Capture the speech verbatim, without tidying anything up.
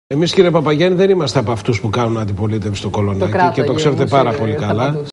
Εμείς, κύριε Παπαγιάννη, δεν είμαστε από αυτούς που κάνουν αντιπολίτευση στο Κολονάκι και το ξέρετε πάρα πολύ καλά.